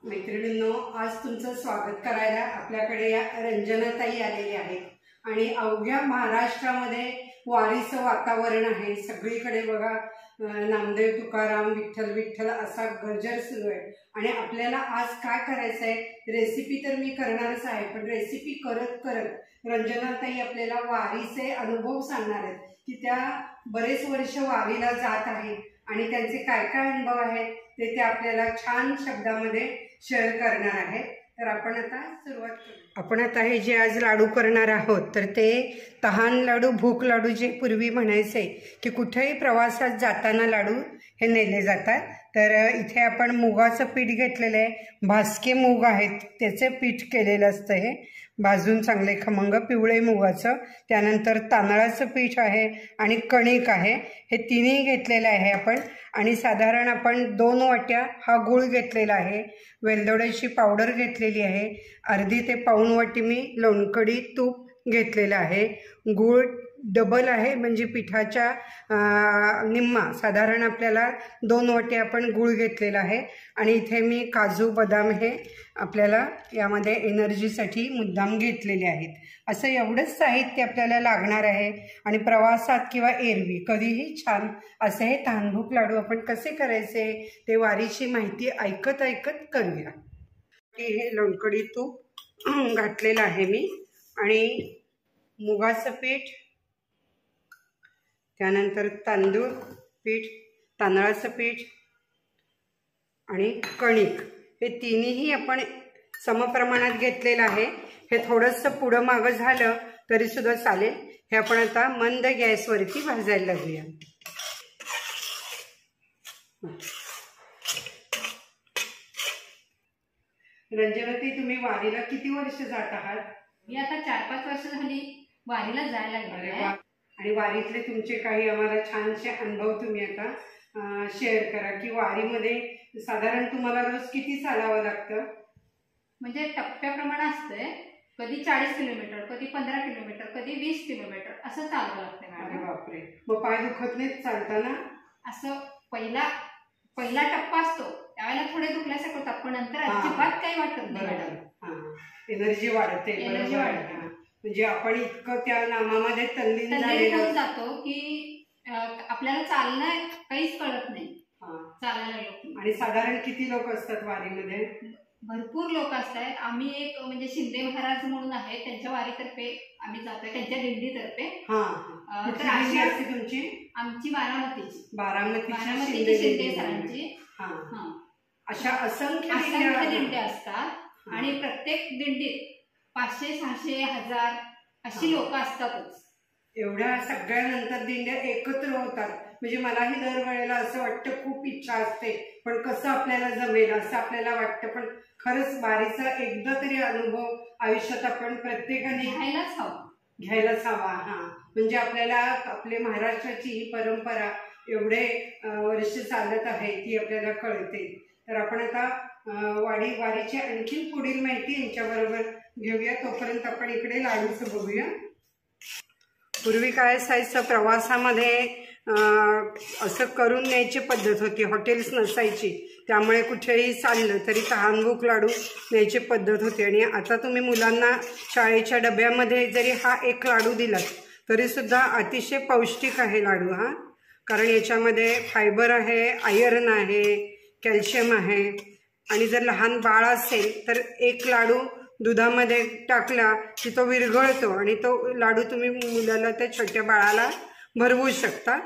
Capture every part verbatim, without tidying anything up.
मैत्रिणींनो, आज तुमचं स्वागत करायला आपल्याकडे या रंजनाताई आलेल्या आहेत आणि अवघ्या महाराष्ट्रामध्ये वारीचं वातावरण आहे। सगळीकडे बघा नामदेव तुकाराम विठ्ठल विठ्ठल असा गजर सुरू आहे आणि आपल्याला आज काय करायचं आहे, रेसिपी तर मी करणारच आहे, पण रेसिपी करत करत रंजनाताई आपल्याला वारीचे अनुभव सांगणार आहेत की त्या बरेच वर्ष वारीला जात आहेत आणि त्यांचे काय काय अनुभव आहेत ते ते आपल्याला छान शब्दामध्ये शेअर करणार आहे। तर आपण आता सुरुवात करू। आपण आता हे जे आज लाडू करणार आहोत तर ते तहान लाडू, भूक लाडू जे पूर्वी म्हणायचे की कुठेही प्रवासात जाताना लाडू हे नेले जातात। तर इथे आपण मुगाचं पीठ घेतलेलं आहे, भास्के मूग आहेत त्याचे पीठ केलेलं असतं, हे भाजून चांगले खमंग पिवळे मुगाचं, त्यानंतर तांदळाचं पीठ आहे आणि कणिक आहे, हे तिन्ही घेतलेलं आहे आपण। आणि साधारण आपण दोन वाट्या हा गूळ घेतलेला आहे, वेलदोड्याची पावडर घेतलेली आहे, अर्धी ते पाऊण वाटी मी लोणकडी तूप घेतलेलं आहे, गूळ डबल आहे म्हणजे पिठाच्या निम्मा, साधारण आपल्याला दोन वाटे आपण गूळ घेतलेला आहे। आणि इथे मी काजू बदाम हे आपल्याला यामध्ये एनर्जीसाठी मुद्दाम घेतलेले आहेत। असं एवढंच साहित्य आपल्याला लागणार आहे आणि प्रवासात किंवा एरवी कधीही छान असे हे तहानभूक लाडू आपण कसे करायचे ते वारीची माहिती ऐकत ऐकत करूया। हे लोणकडी तूप घातलेलं आहे मी आणि मुगाचं पीठ, त्यानंतर तांदूळ पीठ, तांदळाचं पीठ आणि कणिक हे तिन्ही आपण समप्रमाणात घेतलेलं आहे। हे थोडंसं पुढं मागं झालं तरी सुद्धा चालेल। हे आपण आता मंद गॅसवरती भाजायला लागूया। रंजनाताई, तुम्ही वारीला किती वर्ष जात आहात? मी आता चार पाच वर्ष झाली वारीला जायला लागले आणि वारीतले तुमचे काही आम्हाला छानसे अनुभव तुम्ही आता शेअर करा की वारीमध्ये साधारण तुम्हाला रोज किती चालावं लागतं? म्हणजे टप्प्याप्रमाणे असतंय, कधी चाळीस किलोमीटर, कधी पंधरा किलोमीटर, कधी वीस किलोमीटर असं चालावं लागतं। अरे बापरे, मग पाय दुखत नाहीत चालताना? असं पहिला पहिला टप्पा असतो त्यावेळेला थोडे दुखल्यासारखं होतात, पण नंतर अजिबात काही वाटत नाही, एनर्जी वाढते। एनर्जी वाढते म्हणजे आपण इतकं त्या नामामध्ये तल्लीन झालेलं जातो की आपल्याला चालणं काहीच कळत नाही चालायला लोक। आणि साधारण किती लोक असतात वारीमध्ये? भरपूर लोक असतात। आम्ही एक म्हणजे शिंदे महाराज म्हणून आहे, त्यांच्या वारीतर्फे आम्ही जातोय, त्यांच्या दिंडीतर्फे। हा, तर आमची असते तुमची? आमची बारामतीची बारामतीची बारामतीची शिंदे सरांची। हा, अशा असंख्य असंख्य दिंड्या असतात आणि प्रत्येक दिंडीत पाचशे सहाशे हजार अशी लोक असतातच। एवढ्या सगळ्यानंतर दिंड्या एकत्र होतात म्हणजे मलाही दरवेळेला असं वाटतं, खूप इच्छा असते पण कसं आपल्याला जमेल असं आपल्याला वाटतं, पण खरंच वारीचा एकदा तरी अनुभव आयुष्यात आपण प्रत्येकाने घ्यायलाच हवा घ्यायलाच हवा हा, म्हणजे आपल्याला आपले महाराष्ट्राची ही परंपरा एवढे वर्ष चालत आहे ती आपल्याला कळते। तर आपण आता वाडी वारीची आणखी पुढील माहिती यांच्याबरोबर घेऊया, तोपर्यंत आपण इकडे लाडूचं बघूया। पूर्वी काय असायचं, प्रवासामध्ये असं करून न्यायची पद्धत होती, हॉटेल्स नसायची, त्यामुळे कुठेही चाललं तरी तहानभूक लाडू न्यायची पद्धत होती। आणि आता तुम्ही मुलांना शाळेच्या डब्यामध्ये जरी हा एक लाडू दिला तरी सुद्धा अतिशय पौष्टिक आहे लाडू हा, कारण याच्यामध्ये फायबर आहे, आयर्न आहे, कॅल्शियम आहे। आणि जर लहान बाळ असेल तर एक लाडू दुधामध्ये टाकला की तो विरघळतो आणि तो लाडू तुम्ही मुलाला, त्या छोट्या बाळाला भरवू शकता।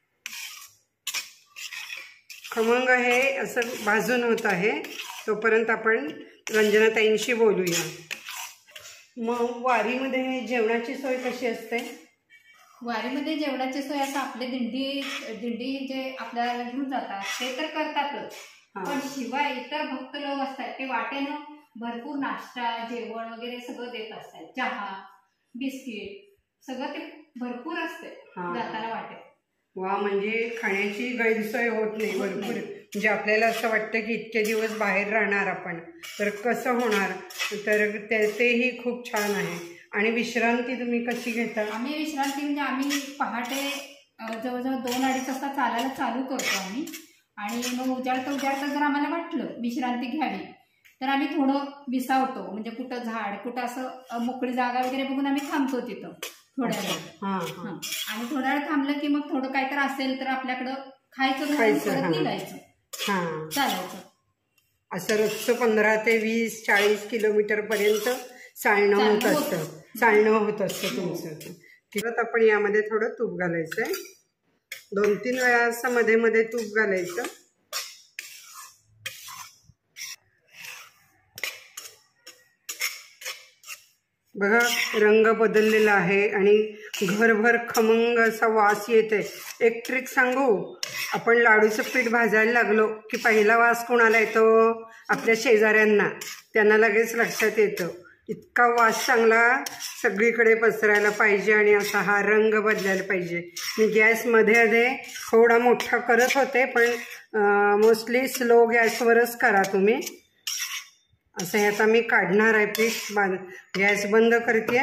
खमंग हे असं भाजून होत आहे, तोपर्यंत आपण रंजनाताईंशी बोलूया। मग वारीमध्ये जेवणाची सोय कशी असते? वारीमध्ये जेवणाची सोय असं आपले दिंडी दिंडी जे आपल्याला घेऊन जातात ते तर करतातच, पण शिवाय इतर भक्त लोक असतात ते वाटेनं भरपूर नाश्ता जेवण वगैरे सगळं देत असतात, चहा बिस्किट सगळं ते भरपूर असते जाताना वाटेत। वा, म्हणजे खाण्याची गैरसोय होत नाही भरपूर, म्हणजे आपल्याला असं वाटतं की इतके दिवस बाहेर राहणार आपण तर कसं होणार, तर तेही खूप छान आहे। आणि विश्रांती तुम्ही कशी घेता? आम्ही विश्रांती म्हणजे आम्ही पहाटे जवळजवळ दोन अडीच वाजता चालायला चालू करतो आम्ही, आणि मग उजाडता उजाडता जर आम्हाला वाटलं विश्रांती घ्यावी तर आम्ही थोडं विसावतो, म्हणजे कुठं झाड कुठं असं मोकळी जागा वगैरे बघून आम्ही थांबतो तिथं थोड्या वेळ. आणि थोड्या वेळ थांबलं की मग थोडं काय तर असेल तर आपल्याकडं खायचं परत निघायचं चालायचं. असं रोजचं पंधरा ते वीस चाळीस किलोमीटर पर्यंत चालणं होत असतं चालणं होत असतं तुमचं. किंवा आपण यामध्ये थोडं तूप घालायचंय, दोन तीन वेळा असं मध्ये मध्ये तूप घालायचं. बघा रंग बदललेला आहे आणि घरभर खमंग असा वास येते. एक ट्रिक सांगू, आपण लाडूचं पीठ भाजायला लागलो की पहिला वास कोणाला येतो? आपल्या शेजाऱ्यांना. त्यांना लगेच लक्षात येतं. इतका वास चांगला सगळीकडे पसरायला पाहिजे आणि असा हा रंग बदलायला पाहिजे. मी गॅस मध्ये मध्ये थोडा मोठा करत होते, पण मोस्टली स्लो गॅसवरच करा तुम्ही. असं हे आता मी काढणार आहे पीठ. गॅस बंद करते.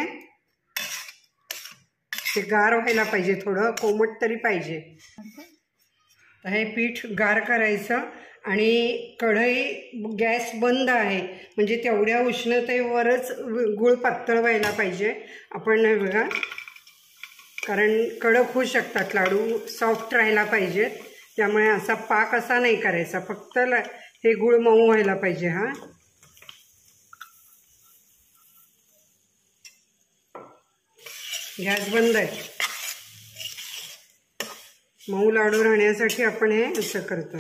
ते गार व्हायला पाहिजे, थोडं कोमट तरी पाहिजे. तर हे पीठ गार करायचं आणि कढई गॅस बंद आहे, म्हणजे तेवढ्या उष्णतेवरच गुळ पातळ व्हायला पाहिजे. आपण बघा, कारण कडक होऊ शकतात लाडू, सॉफ्ट राहायला पाहिजेत. त्यामुळे असा पाक असा नाही करायचा, फक्त हे गुळ मऊ व्हायला पाहिजे. हा गॅस बंद आहे. मऊ लाडू राहण्यासाठी आपण हे असं करतो.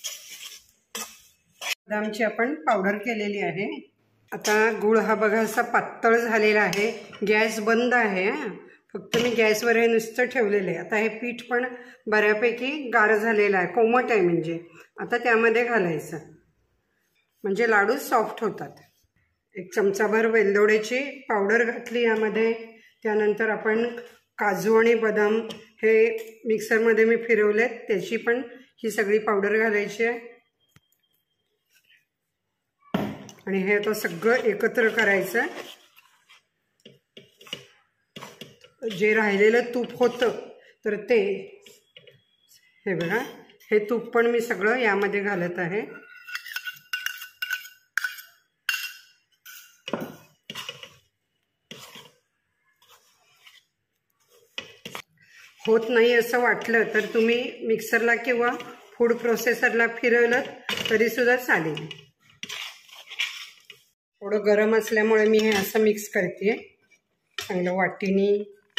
बदामची आपण पावडर केलेली आहे. आता गुळ हा बघा असा पातळ झालेला आहे. गॅस बंद आहे. फक्त मी गॅसवर हे नुसतं ठेवलेलं आहे. आता हे पीठ पण बऱ्यापैकी गार झालेलं आहे, कोमट आहे. म्हणजे आता त्यामध्ये घालायचं, म्हणजे लाडू सॉफ्ट होतात. एक चमचाभर वेलदोड्याची पावडर घातली यामध्ये. त्यानंतर आपण काजू आणि बदाम हे मिक्सरमध्ये मी फिरवलेत, त्याची पण ही सगळी पावडर घालायची आहे. आणि हे आता सगळं एकत्र करायचं. जे राहिलेलं तूप होतं तर ते हे बघा, हे तूप पण मी सगळं यामध्ये घालत आहे. होत नाही असं वाटलं तर तुम्ही मिक्सरला किंवा फूड प्रोसेसरला फिरवलं तरी सुद्धा चालेल. थोडं गरम असल्यामुळे मी हे असं मिक्स करते चांगलं वाटीनी.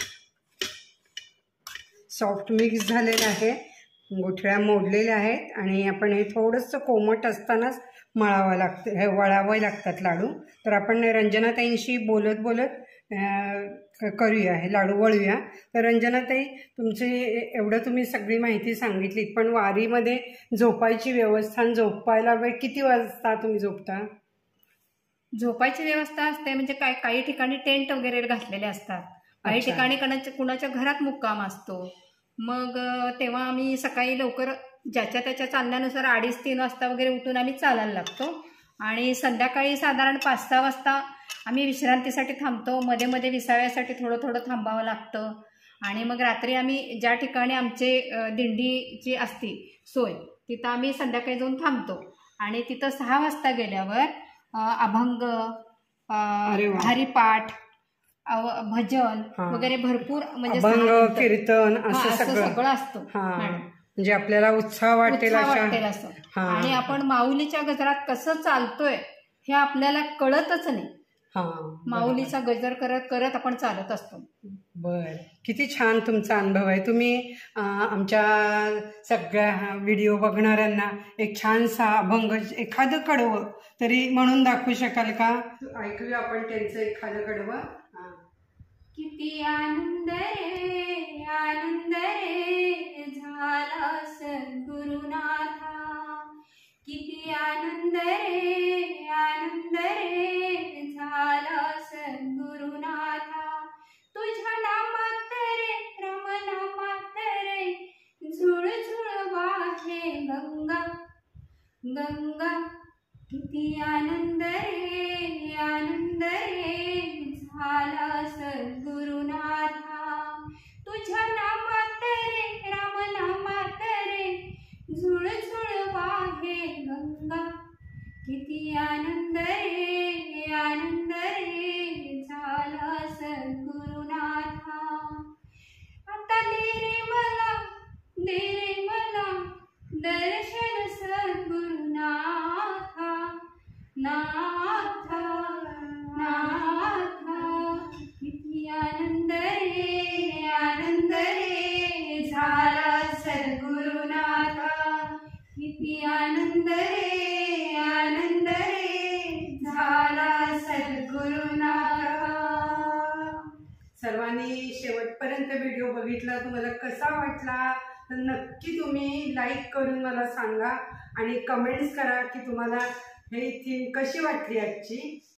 सॉफ्ट मिक्स झालेलं आहे, गुठळ्या मोडलेल्या आहेत आणि आपण हे थोडंसं कोमट असतानाच मळावं लागतं, हे वळावं लागतात लाडू. तर आपण रंजनाताईंशी बोलत बोलत करूया, हे लाडू वळूया. तर रंजनाताई, तुमची एवढं तुम्ही सगळी माहिती सांगितली, पण वारीमध्ये झोपायची व्यवस्था, झोपायला वेळ किती वाजता तुम्ही झोपता? झोपायची व्यवस्था असते म्हणजे काय, काही ठिकाणी टेंट वगैरे घातलेले असतात, काही ठिकाणी कुणाच्या कुणाच्या घरात मुक्काम असतो. मग तेव्हा आम्ही सकाळी लवकर ज्याच्या त्याच्या चालण्यानुसार अडीच तीन वाजता वगैरे उठून आम्ही चालायला लागतो. आणि संध्याकाळी साधारण पाच सहा वाजता आम्ही विश्रांतीसाठी थांबतो. मध्ये मध्ये विसाव्यासाठी थोडं थोडं थांबावं लागतं. आणि मग रात्री आम्ही ज्या ठिकाणी आमचे दिंडीची असती सोय तिथं आम्ही संध्याकाळी जाऊन थांबतो. आणि तिथं सहा वाजता गेल्यावर अभंग, हरिपाठ, भजन वगैरे भरपूर म्हणजे अभंग, कीर्तन असं सगळं असतं. म्हणजे आपल्याला उत्साह वाटेल असं. आणि आपण माऊलीच्या गजरात कसं चालतोय हे आपल्याला कळतच नाही. माऊलीचा गजर करत करत आपण चालत असतो. बर, किती छान तुमचा अनुभव आहे. तुम्ही आमच्या सगळ्या व्हिडिओ बघणाऱ्यांना एक छानसा अभंग, एखादं कडवं तरी म्हणून दाखवू शकाल का? ऐकूया आपण त्यांचं एखादं कडवं. किती आनंद रे आनंद रे झाला सद्गुरुनाथा, किती आनंद रे आनंद रे झाला सद्गुरुनाथा, तुझ्या नामात रे रम नामात रे झुळ झुळ वाहे गंगा गंगा, किती आनंद रे आनंद रे झाला सद्गुरुनाथा, तुझ्या नामात रे राम नामात रे झुळ झुळ वाहे गंगा, किती किती आनंद रे आनंद रे झाला सद्गुरुनाथा. आता दे रे मला दे रे मला दर्शन सद्गुरुनाथा. नाथा नाथा किती आनंद रे आनंद रे झाला सद्गुरुनाथा. किती आनंद रे आनंद रे झाला सद्गुरुनाथा. सर्वांनी शेवटपर्यंत व्हिडिओ बघितला, तुम्हाला कसा वाटला तर नक्की तुम्ही लाईक करून मला सांगा आणि कमेंट्स करा की तुम्हाला ही थीम कशी वाटली आजची.